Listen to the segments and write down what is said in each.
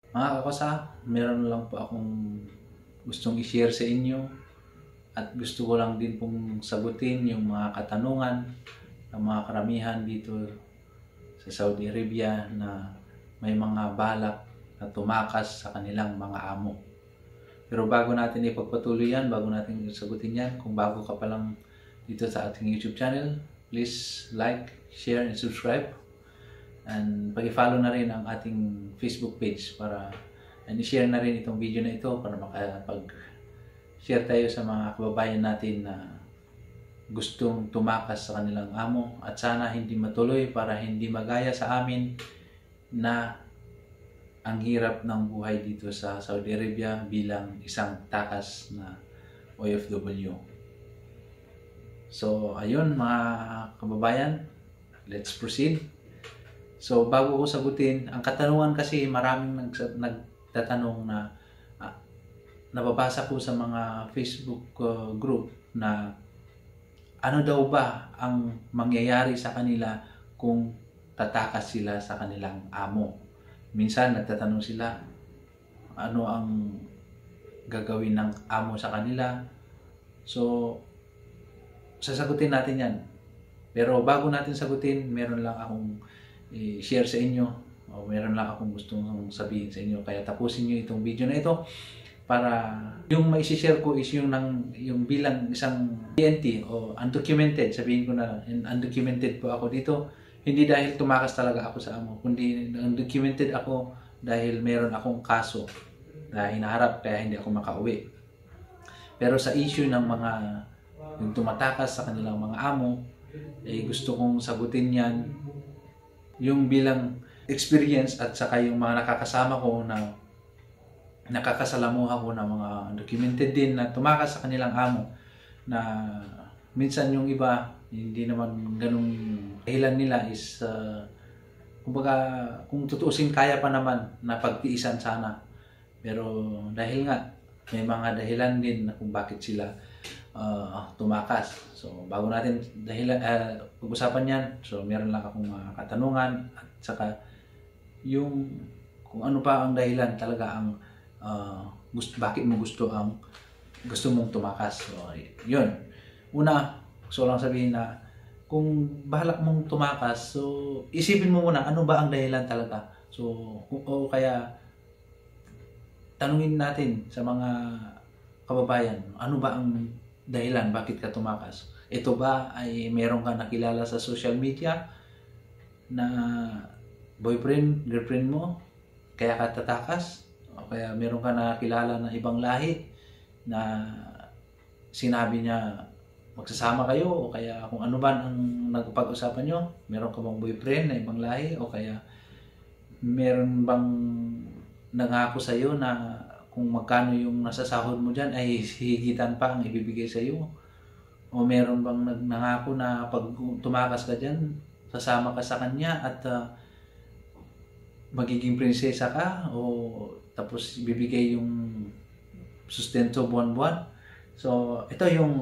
Mga kakosa, meron lang po akong gustong i-share sa inyo at gusto ko lang din pong sagutin yung mga katanungan ng mga karamihan dito sa Saudi Arabia na may mga balak na tumakas sa kanilang mga amo. Pero bago natin ipagpatuloy yan, bago natin sagutin yan, kung bago ka pa lang dito sa ating YouTube channel, please like, share, and subscribe. And pag-follow na rin ang ating Facebook page para i-share na rin itong video na ito para makapag-share tayo sa mga kababayan natin na gustong tumakas sa kanilang amo at sana hindi matuloy para hindi magaya sa amin na ang hirap ng buhay dito sa Saudi Arabia bilang isang takas na OFW. So ayun mga kababayan, let's proceed. So, bago ko sagutin, ang katanungan kasi maraming nagtatanong na nababasa ko sa mga Facebook group na ano daw ba ang mangyayari sa kanila kung tatakas sila sa kanilang amo. Minsan nagtatanong sila ano ang gagawin ng amo sa kanila. So, sasagutin natin yan. Pero bago natin sagutin, meron lang akong i-share sa inyo o meron lang akong gustong sabihin sa inyo, kaya tapusin nyo itong video na ito para yung mai-share ko is yung bilang isang PNT o undocumented, sabihin ko na lang, undocumented po ako dito, hindi dahil tumakas talaga ako sa amo, kundi undocumented ako dahil meron akong kaso na hinaharap kaya hindi ako makauwi. Pero sa issue ng mga yung tumatakas sa kanilang mga amo, gusto kong sagutin yan yung bilang experience at saka yung mga nakakasama ko na nakakasalamuha ko na mga documented din na tumakas sa kanilang amo na minsan yung iba hindi naman ganung dahilan nila is kumbaga kung tutuusin kaya pa naman na pagtiisan sana, pero dahil nga may mga dahilan din na kung bakit sila tumakas. So, bago natin pag-usapan yan, so meron lang akong mga katanungan at saka yung kung ano pa ang dahilan talaga ang bakit mo gusto mong tumakas. So, yun. Una, gusto lang sabihin na kung balak mong tumakas, so isipin mo muna ano ba ang dahilan talaga. So, o kaya tanungin natin sa mga kababayan, ano ba ang dahilan bakit ka tumakas? Ito ba ay meron ka nakilala sa social media na boyfriend, girlfriend mo, kaya ka tatakas? O kaya meron ka nakilala na ibang lahi na sinabi niya magsasama kayo, o kaya kung ano ba ang nagpag-usapan nyo? Meron ka bang boyfriend na ibang lahi, o kaya meron bang nangako sa'yo na kung magkano yung nasasahod mo dyan ay higitan pa ang ibibigay sa iyo? O meron bang nangako na pag tumakas ka dyan, sasama ka sa kanya at magiging prinsesa ka, o tapos bibigay yung sustento buwan-buwan? So, ito yung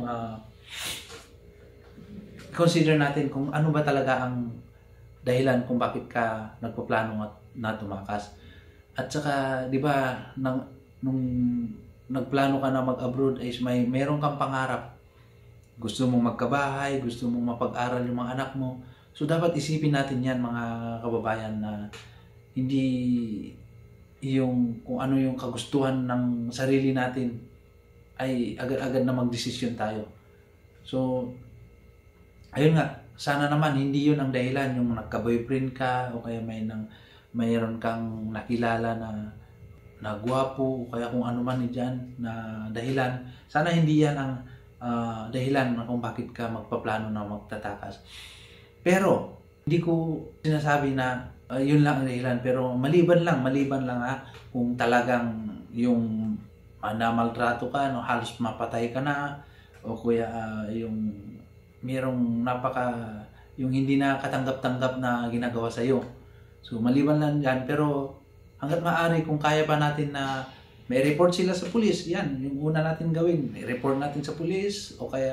consider natin kung ano ba talaga ang dahilan kung bakit ka nagpaplano na tumakas. At saka, di ba, nung nagplano ka na mag-abroad is meron kang pangarap. Gusto mong magkabahay, gusto mong mapag-aral yung mga anak mo. So dapat isipin natin yan mga kababayan na hindi yung kung ano yung kagustuhan ng sarili natin ay agad-agad na magdesisyon tayo. So ayun nga, sana naman hindi yun ang dahilan yung nagka-boyfriend ka o kaya mayroon kang nakilala na gwapo, o kaya kung ano man dyan na dahilan. Sana hindi yan ang dahilan na kung bakit ka magpaplano na magtatakas. Pero hindi ko sinasabi na yun lang ang dahilan, pero maliban lang kung talagang yung namaltrato ka, no, halos mapatay ka na, o kuya yung merong yung hindi na katanggap-tanggap na ginagawa sa iyo. So maliban lang yan, pero hangga't maaari kung kaya pa natin na may report sila sa pulis, yan yung una natin gawin, may report natin sa pulis, o kaya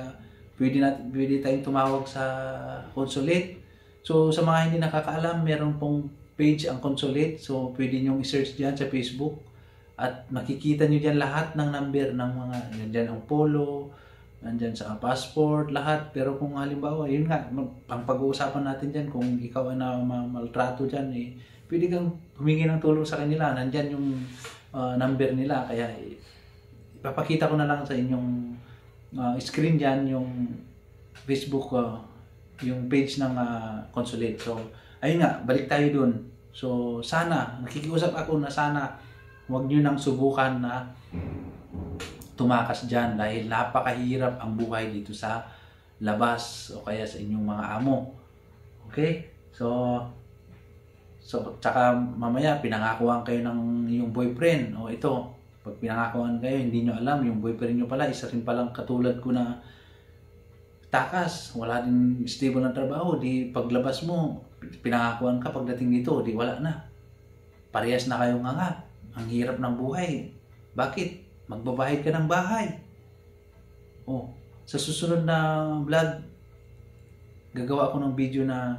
pwede tayong tumawag sa consulate. So sa mga hindi nakakaalam, meron pong page ang Consulate. So, pwede nyo i-search dyan sa Facebook. At makikita nyo dyan lahat ng number ng mga, dyan ang polo, nandyan sa passport, lahat. Pero kung halimbawa, yun nga, ang pag-uusapan natin dyan, kung ikaw ay na maltrato dyan, pwede kang humingi ng tulong sa kanila. Nandyan yung number nila. Kaya, ipapakita ko na lang sa inyong screen dyan, yung Facebook, yung page ng Consulate. So, ayun nga, balik tayo dun. So, sana, nakikiusap ako na sana, huwag nyo nang subukan na tumakas dyan dahil napakahirap ang buhay dito sa labas o kaya sa inyong mga amo. Okay? So tsaka mamaya pinangakuan kayo ng yung boyfriend. O ito, pag pinangakuan kayo, hindi nyo alam, yung boyfriend nyo pala, isa rin palang katulad ko na takas. Wala din stable na trabaho. Di paglabas mo, pinangakuan ka, pagdating dito, di wala na. Parehas na kayong nga. Ang hirap ng buhay. Bakit? Magbabayad ka ng bahay. Oh, sa susunod na vlog, gagawa ako ng video na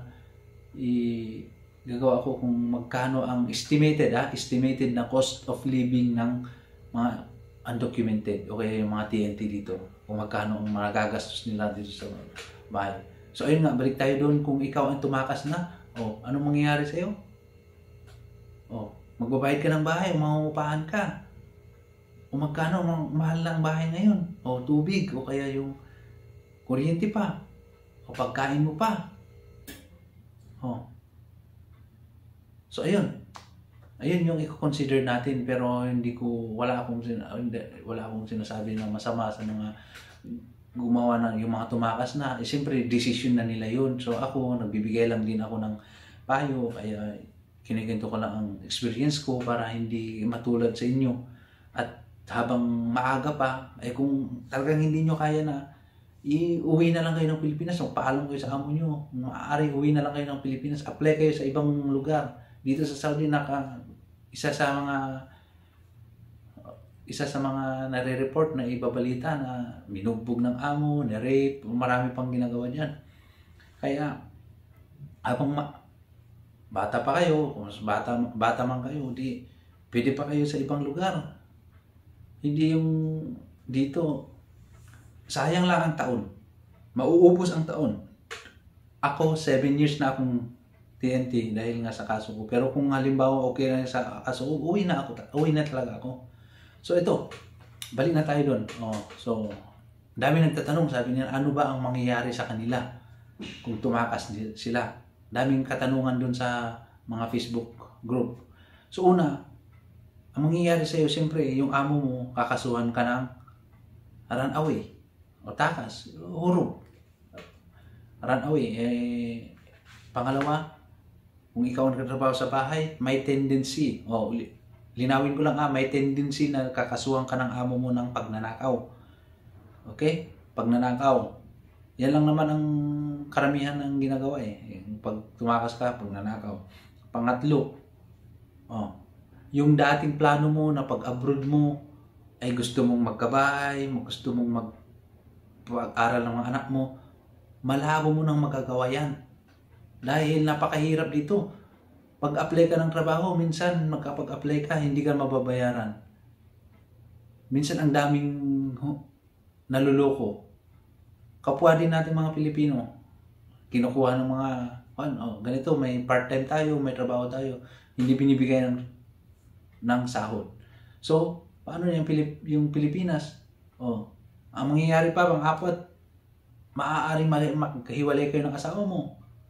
gagawa ako kung magkano ang estimated na cost of living ng mga undocumented o kaya yung mga TNT dito. Kung magkano ang magagastos nila dito sa bahay. So ayun nga, balik tayo doon. Kung ikaw ang tumakas na, anong mangyayari sa'yo? Magbabayad ka ng bahay, mangungupahan ka. O magkano mahal ng bahay ngayon? O tubig, o kaya yung kuryente pa. O pagkain mo pa. So ayun. Ayun yung i-consider natin, pero wala akong sinasabi na masama sa mga gumawa ng yung mga tumakas na. Siyempre, decision na nila yun. So ako, nagbibigay lang din ako ng payo, kaya kinikwento ko lang ang experience ko para hindi matulad sa inyo. At habang maaga pa, kung talagang hindi nyo kaya na, uwi na lang kayo ng Pilipinas, paalam kayo sa amo nyo, maaari uwi na lang kayo ng Pilipinas, apply kayo sa ibang lugar. Dito sa Saudi, isa sa mga nare-report na ibabalita na minugbog ng amo, na-rape, marami pang ginagawa dyan. Kaya, habang bata pa kayo, kung bata man kayo, pwede pa kayo sa ibang lugar. Hindi yung dito, sayang lang ang taon. Mauubos ang taon. Ako, 7 years na akong TNT dahil nga sa kaso ko. Pero kung halimbawa okay na sa kaso ko, uwi na talaga ako. So ito, balik na tayo doon. So, dami nagtatanong, sabi niya, ano ba ang mangyayari sa kanila kung tumakas sila? Daming katanungan doon sa mga Facebook group. So una, ang mangyayari sa iyo, siyempre, yung amo mo, kakasuhan ka ng runaway o takas, hurog. Runaway. Pangalawa, kung ikaw ang nagtatrabaho sa bahay, may tendency, linawin ko lang may tendency na kakasuhan ka ng amo mo ng pagnanakaw. Okay? Pagnanakaw. Yan lang naman ang karamihan ng ginagawa Pag tumakas ka, pagnanakaw. Pangatlo, yung dating plano mo na pag-abroad mo ay gusto mong magkabahay, gusto mong mag-aral ng mga anak mo, malabo mo nang magagawa yan. Dahil napakahirap dito. Pag-apply ka ng trabaho, minsan magkapag-apply ka, hindi ka mababayaran. Minsan ang daming naluloko. Kapwa din natin mga Pilipino, kinukuha ng mga, ganito, may part-time tayo, may trabaho tayo, hindi binibigay ng sahod. So, paano yung Pilipinas? Ang mangyayari pa, pang-apat, maaaring magkahiwalay kayo ng asawa mo.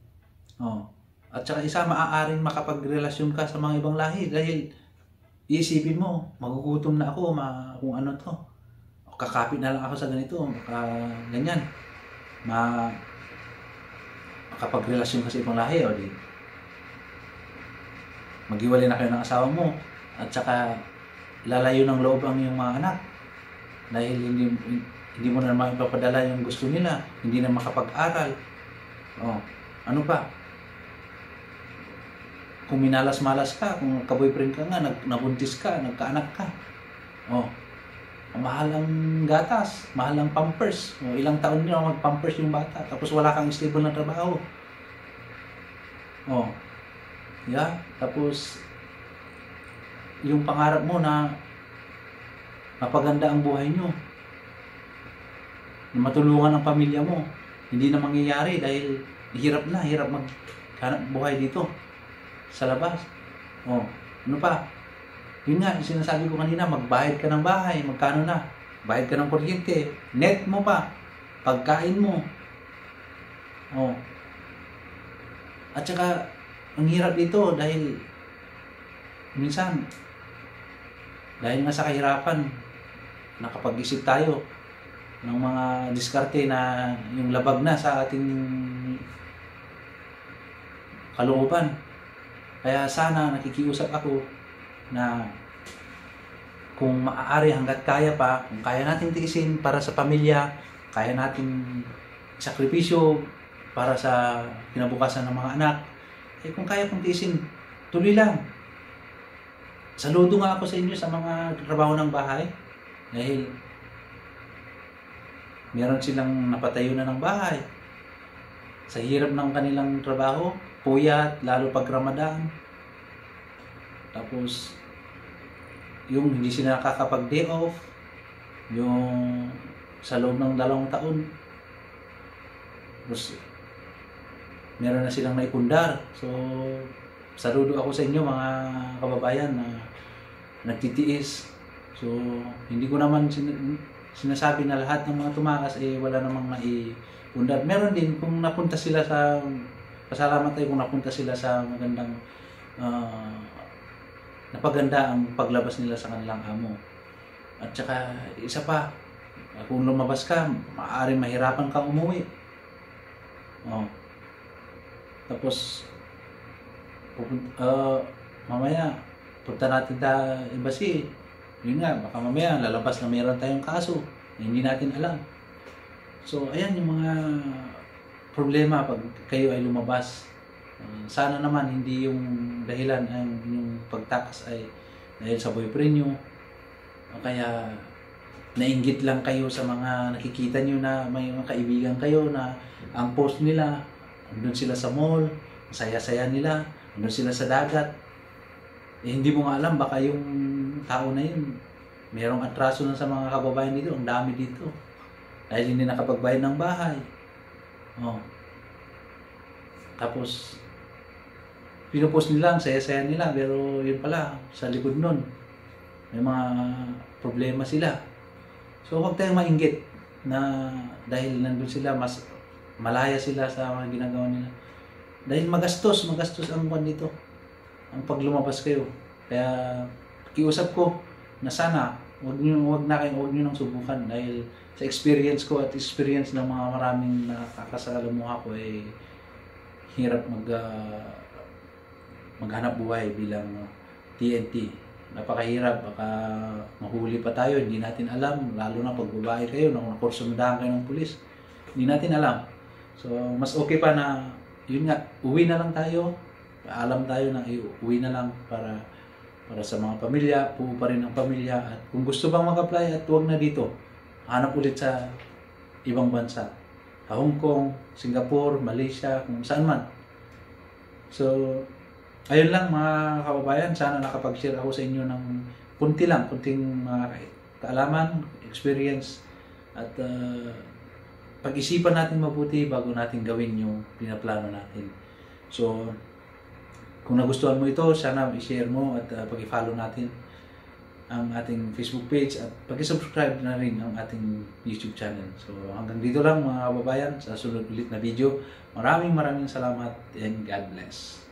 At saka isa, maaaring makapagrelasyon ka sa mga ibang lahi dahil iisipin mo, magugutom na ako, kung ano to. Kakapit na lang ako sa ganito, ganyan. Makapagrelasyon ka sa ibang lahi, maghiwalay na kayo ng asawa mo. At saka lalayo ng loob ang iyong mga anak dahil hindi mo na maipapadala yung gusto nila, hindi na makapag-aral. Ano pa? Kung minalas-malas ka, kung ka-boyfriend ka nga, nabuntis ka, nagkaanak ka. Mahal ang gatas, mahal ang pampers. Ilang taon din mag-pampers yung bata, tapos wala kang stable na trabaho. Yeah? Tapos, yung pangarap mo na mapaganda ang buhay nyo, na matulungan ang pamilya mo, hindi na mangyayari dahil hirap maghanap buhay dito sa labas. Oh, ano pa? Yun nga, yung sinasabi ko kanina, magbayad ka ng bahay, magkano na? Bayad ka ng kuryente, net mo pa, pagkain mo. Oh. At saka, ang hirap dito dahil minsan, dahil nga sa kahirapan, nakapag-isip tayo ng mga diskarte na yung labag na sa ating kalooban. Kaya sana nakikiusap ako na kung maaari hanggat kaya pa, kung kaya natin tiisin para sa pamilya, kaya natin sakripisyo para sa kinabukasan ng mga anak, kung kaya pong tiisin, tuloy lang. Saludo nga ako sa inyo sa mga trabaho ng bahay dahil meron silang napatayo na ng bahay. Sa hirap ng kanilang trabaho, puyat, lalo pag Ramadan. Tapos, yung hindi sila nakakapag-day off, yung sa loob ng 2 taon, tapos, meron na silang naipundar. So, saludo ako sa inyo mga kababayan na nagtitiis. So, hindi ko naman sinasabi na lahat ng mga tumakas wala namang maipundar. Meron din kung napunta sila sa, pasalamat tayo kung napunta sila sa magandang napaganda ang paglabas nila sa kanilang amo. At saka isa pa, kung lumabas ka, maaaring mahirapan kang umuwi. Oh. Tapos mamaya punta natin sa embassy. Yun nga, baka mamaya lalabas na meron tayong kaso na hindi natin alam. So ayan yung mga problema pag kayo ay lumabas. Sana naman hindi yung dahilan ang yung pagtakas ay dahil sa boyfriend nyo o kaya nainggit lang kayo sa mga nakikita nyo na may mga kaibigan kayo na ang post nila, andun sila sa mall, saya-saya nila, andun sila sa dagat. Hindi mo nga alam, baka yung tao na yun merong atraso na sa mga kababayan dito, ang dami dito dahil hindi nakapagbayad ng bahay. Oh. Tapos pinupost nila, ang saya-saya nila, pero yun pala, sa likod nun, may mga problema sila. So huwag tayong mainggit na dahil nandun sila, mas malaya sila sa mga ginagawa nila. Dahil magastos ang buwan dito, ang paglumabas kayo. Kaya kiusap ko na sana, huwag nyo nang subukan dahil sa experience ko at experience ng mga maraming nakakasalamuha ko hirap maghanap buhay bilang TNT. Napakahirap, baka mahuli pa tayo, hindi natin alam, lalo na pag babae kayo, nakursumundahan kayo ng pulis, hindi natin alam. So, mas okay pa na, yun nga, uwi na lang tayo, alam tayo na uwi na lang para sa mga pamilya, puo pa rin ang pamilya, at kung gusto bang mag-apply at huwag na dito, hanap ulit sa ibang bansa, sa Hong Kong, Singapore, Malaysia, kung saan man. So, ayun lang mga kababayan, sana nakapag-share ako sa inyo ng kunting mga kaalaman, experience, at pag-isipan natin mabuti bago natin gawin yung pinaplano natin. So, kung nagustuhan mo ito, sana i-share mo at pag-i-follow natin ang ating Facebook page at pag-subscribe na rin ang ating YouTube channel. So, hanggang dito lang mga kababayan sa sunod ulit na video. Maraming salamat and God bless.